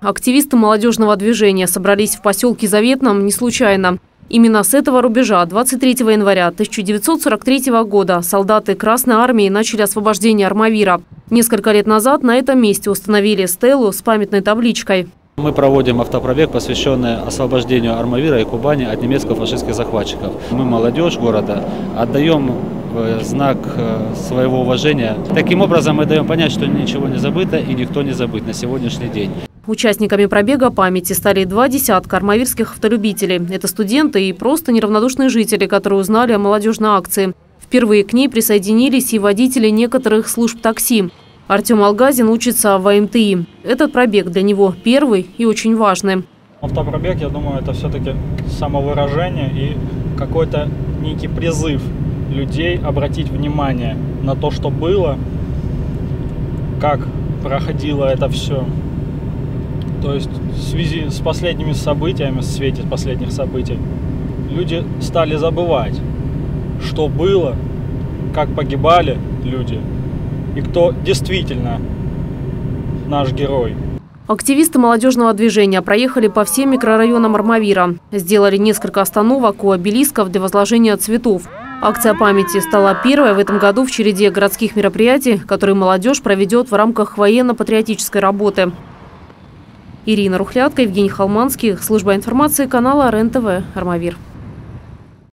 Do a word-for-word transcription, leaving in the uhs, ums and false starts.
Активисты молодежного движения собрались в поселке Заветном не случайно. Именно с этого рубежа двадцать третьего января тысяча девятьсот сорок третьего года солдаты Красной Армии начали освобождение Армавира. Несколько лет назад на этом месте установили стелу с памятной табличкой. Мы проводим автопробег, посвященный освобождению Армавира и Кубани от немецко-фашистских захватчиков. Мы, молодежь города, отдаем знак своего уважения. Таким образом мы даем понять, что ничего не забыто и никто не забыт на сегодняшний день. Участниками пробега памяти стали два десятка армавирских автолюбителей. Это студенты и просто неравнодушные жители, которые узнали о молодежной акции. Впервые к ней присоединились и водители некоторых служб такси. Артем Алгазин учится в А М Т И. Этот пробег для него первый и очень важный. Автопробег, я думаю, это все-таки самовыражение и какой-то некий призыв людей обратить внимание на то, что было, как проходило это все. То есть в связи с последними событиями, в свете последних событий, люди стали забывать, что было, как погибали люди и кто действительно наш герой. Активисты молодежного движения проехали по всем микрорайонам Армавира. Сделали несколько остановок у обелисков для возложения цветов. Акция памяти стала первой в этом году в череде городских мероприятий, которые молодежь проведет в рамках военно-патриотической работы. Ирина Рухлядка, Евгений Холманский, служба информации канала РЕН-ТВ, Армавир.